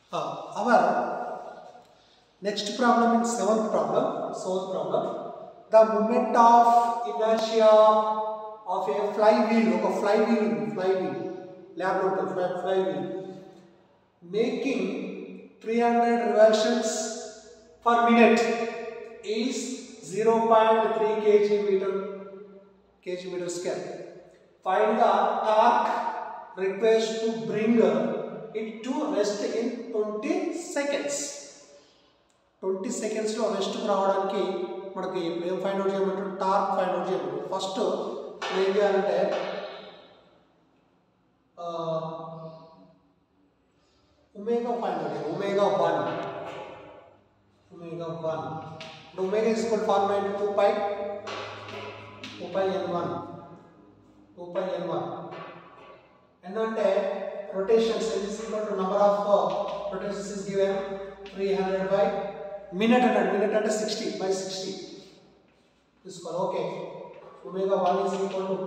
Our next problem is seventh problem. The moment of inertia of a flywheel, lab note flywheel, making 300 revolutions per minute is 0.3 kg meter square. Find the torque requires to bring it to rest in 20 seconds. 20 seconds లో rest రావడానికి మనకి ఏం find out చేయమంటారు, torque find out చేయమంటారు. First ఏం చేయాలంటే omega find out చేయాలి. Omega 1 omega is equal formula ఏంటి, 2π n1 ఏంటంటే rotations is equal to number of rotations is given 300 by minute అంటే 60 by 60 తీసుకోవాలి. Okay, omega 1 is equal to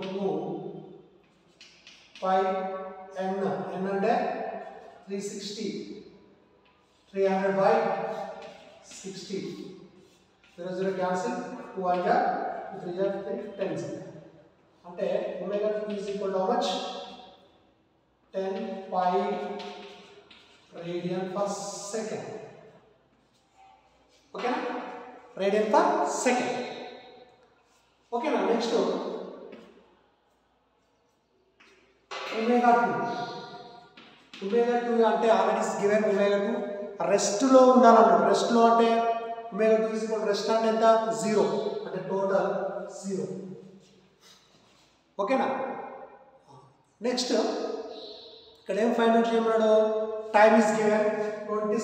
2π n అంటే 360 300 by 60 0 cancel 2 1 ja 3 ja 10 అంటే omega 2 is equal to how much, 10 pi radian per second. Okay na, radian per second. Okay na, next omega 2 అంటే already is given omega 2 rest లో ఉండాలన్నాడు. Rest లో అంటే omega 2 is equal to rest అంటే ఎంత, 0 అంటే total 0. ఓకేనా, next ఇక్కడ ఏం ఫైండ్ అవుట్ చేయమన్నాడు, time is given 20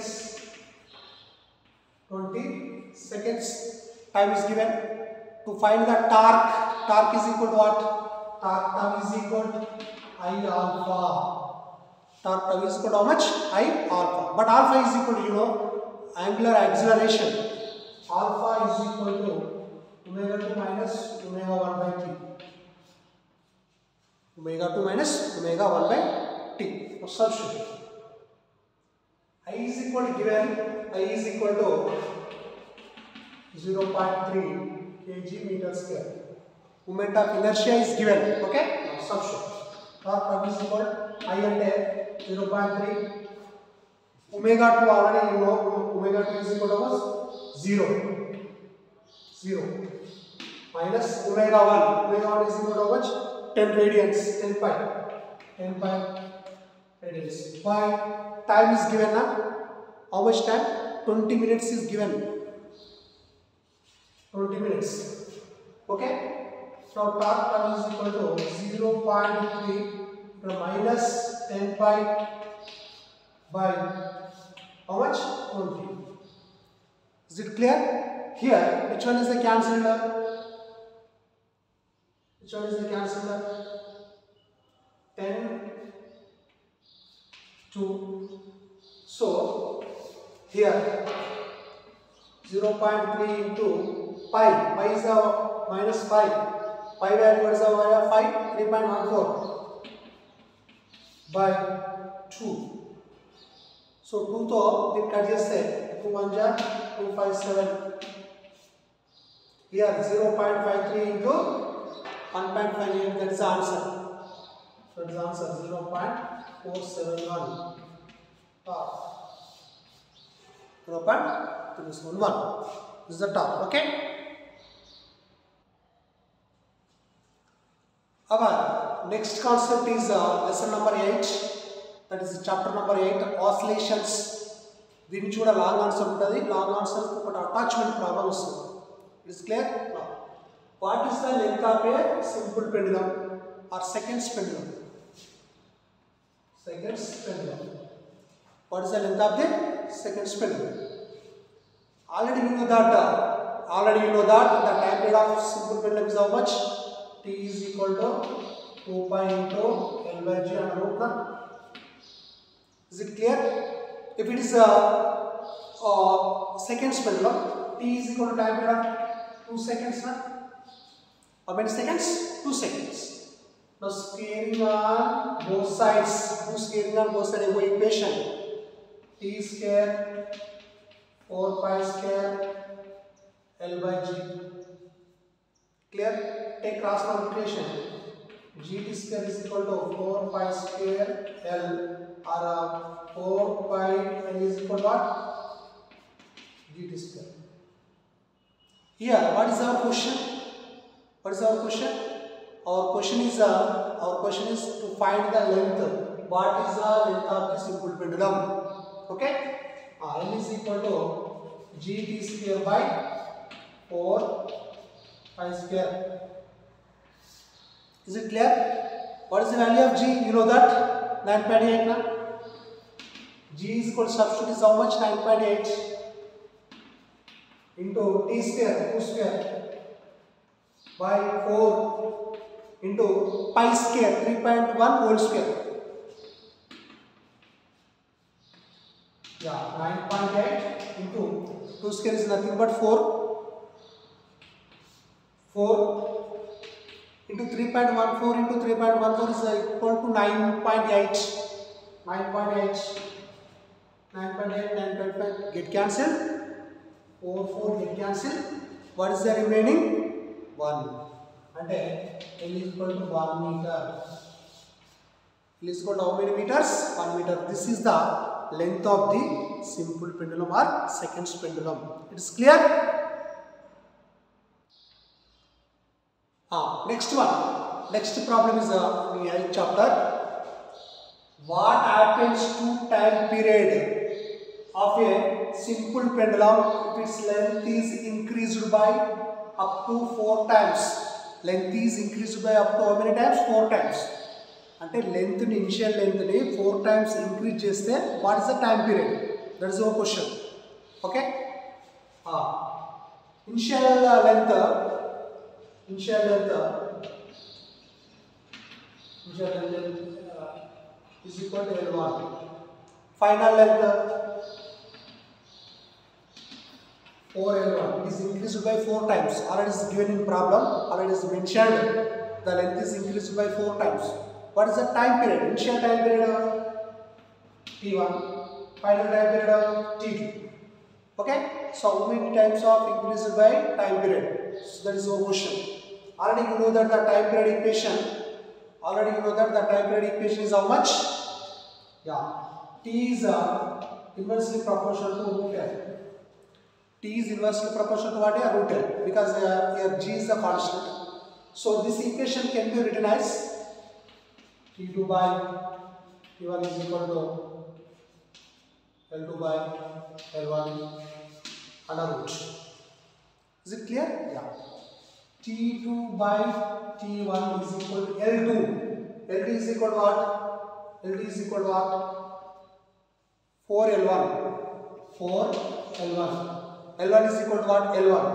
seconds time is given to find the torque is equal to what, torque is equal to I alpha. Torque is equal to how much, I alpha, but alpha is equal to angular acceleration. Alpha is equal to omega 2 minus omega 1 by t. Omega 2 minus omega 1 by t. For substitute, I is equal to given, I is equal to 0.3 kg meter square. Moment of inertia is given. Okay, now substitute. Torque is equal to I ante 0.3. Omega 2 already you know, omega 2 is equal to 0 minus omega 1 is equal to how much, 10 radians, 10 pi radians. By time is given na, how much time, 20 minutes is given, 20 minutes. Okay, now torque is equal to 0.3 minus 10 pi by how much, 20. Is it clear? Here which one is the cancelled, 10 2. So here 0.3 into pi is the minus pi value is 5, 3.14 by 2. So 2 to దీన్ని cut చేస్తే 2 1 ja 257. Here 0.53 into 1.58, that is the answer. So it is answer 0.471. 0.371. This is the top. Okay. Our next concept is lesson number 8. That is chapter number 8, oscillations. దీని చూడ long answer ఉంటుంది. Long answer ఒకటి attachment problem వస్తుంది. It is clear. What is the length of a simple pendulum or seconds pendulum? What is the length of the second pendulum? Already you know that the time period of simple pendulum is how much? T is equal to 2 pi into L by G under root. Is it clear? If it is a seconds pendulum, T is equal to time period of 2 seconds. How many seconds? 2 seconds. Now scaling on both sides, equation. T T square 4 pi square L by G. Clear? Take cross multiplication. GT square is equal to 4 pi square L, or 4 pi L is equal to what? GT square. Here, what is our question? What is our question? Our question is to find the length. What is the length of the simple pendulum? Okay? L is equal to GT square by 4 pi square. Is it clear? What is the value of G? You know that 9.8 na? G is equal to substitute is how much? 9.8 into T square 2 square by 4 into pi square 3.1 whole square. Yeah, 9.8 into 2 square is nothing but 4. 4 into 3.14 into 3.14 is equal to 9.8. 9.8. 9.8, 9.5 get cancelled. 4 get cancelled. What is the remaining? 1. And L is equal to 1 meter. L is equal to how many meters? 1 meter. This is the length of the simple pendulum or seconds pendulum. It is clear? Next one. Next problem is in the 8th chapter. What happens to time period of a simple pendulum if its length is increased by up to 4 times? Length is increased by up to how many times? 4 times. అంటే length ని initial length ని 4 times increase చేస్తే what is the time period? That is your question. Okay, initial length is equal to L1. Final length 4L1 is increased by 4 times. Already is given in problem. Already is mentioned. The length is increased by 4 times. What is the time period? Initial time period T1. Final time period T2. Okay. So how many times of increased by time period? So that is our question. Already you know that the time period equation. Is how much? Yeah. T is inversely proportional to root L. T is inversely proportional to what? Root L. Because here G is the constant. So this equation can be written as T2 by T1 is equal to L2 by L1 under root. Is it clear? Yeah. T2 by T1 is equal to L2. L2 is equal to what? L2 is equal to what? 4L1. 4L1. L1 is equal to what? L1.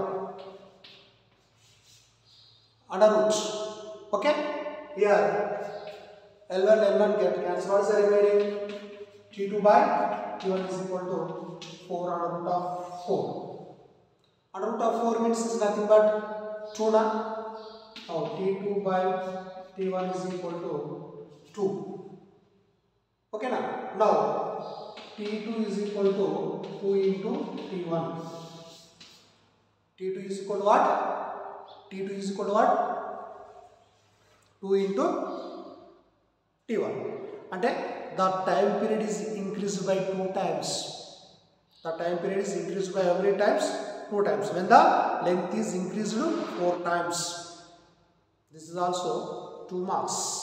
Under root. Okay? Here L1 get cancelled. What is the remaining? T2 by T1 is equal to 4 under root of 4. Under root of 4 means is nothing but 2 na? Now T2 by T1 is equal to 2. Okay na? Now T2 is equal to 2 into T1. T2 is equal to what? T2 is equal to what? 2 into T1. And the time period is increased by 2 times. The time period is increased by how many times? 2 times. When the length is increased 4 times. This is also 2 marks.